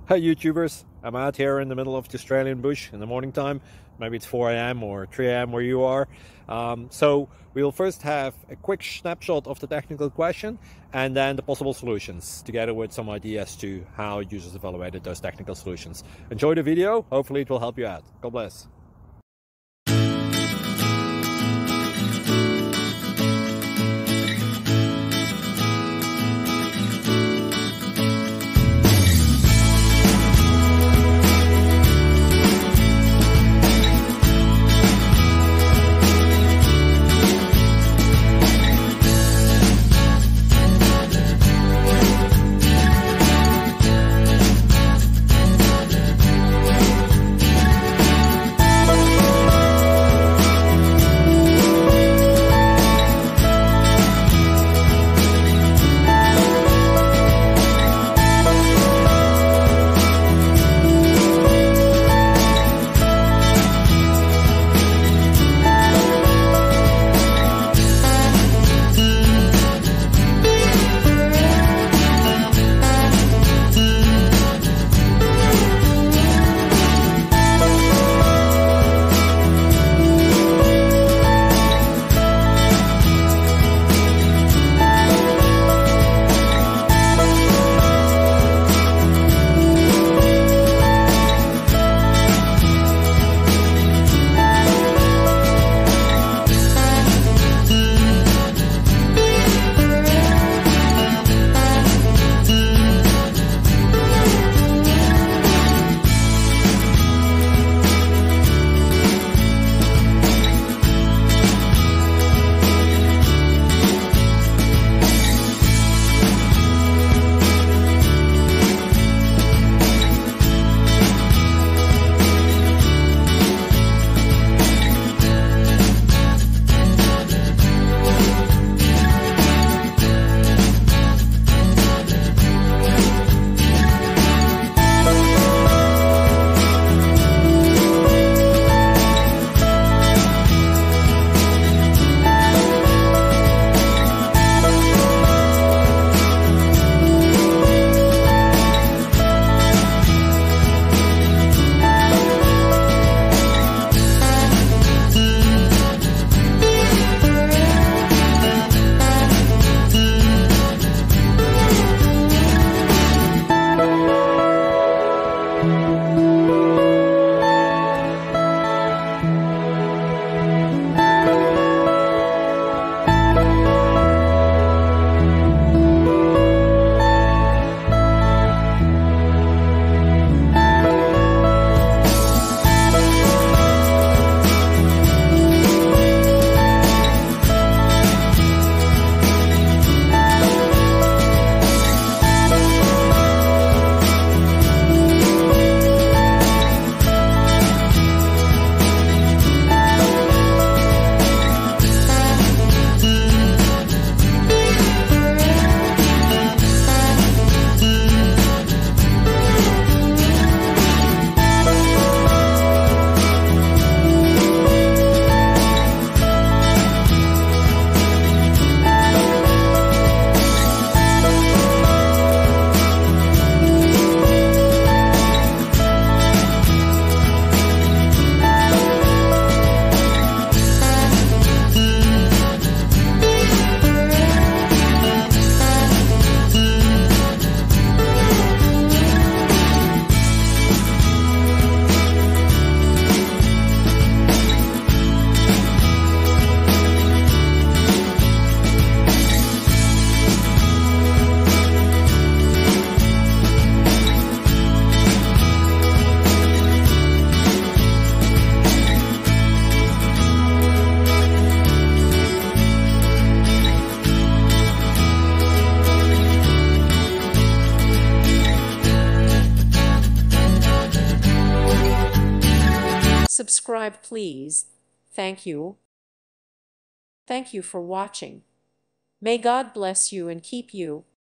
Hey YouTubers, I'm out here in the middle of the Australian bush in the morning time. Maybe it's 4 a.m. or 3 a.m. where you are. So we will first have a quick snapshot of the technical question and then the possible solutions, together with some ideas to how users evaluated those technical solutions. Enjoy the video, hopefully it will help you out. God bless. Subscribe, please. Thank you. Thank you for watching. May God bless you and keep you.